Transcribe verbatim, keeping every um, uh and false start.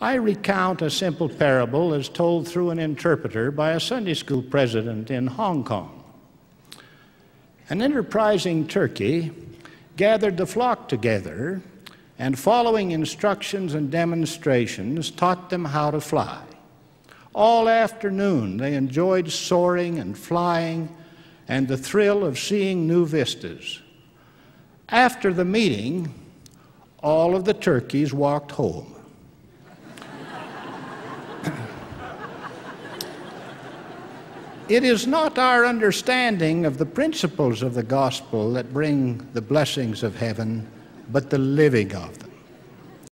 I recount a simple parable as told through an interpreter by a Sunday school president in Hong Kong. An enterprising turkey gathered the flock together and, following instructions and demonstrations, taught them how to fly. All afternoon they enjoyed soaring and flying and the thrill of seeing new vistas. After the meeting, all of the turkeys walked home. It is not our understanding of the principles of the gospel that bring the blessings of heaven, but the living of them.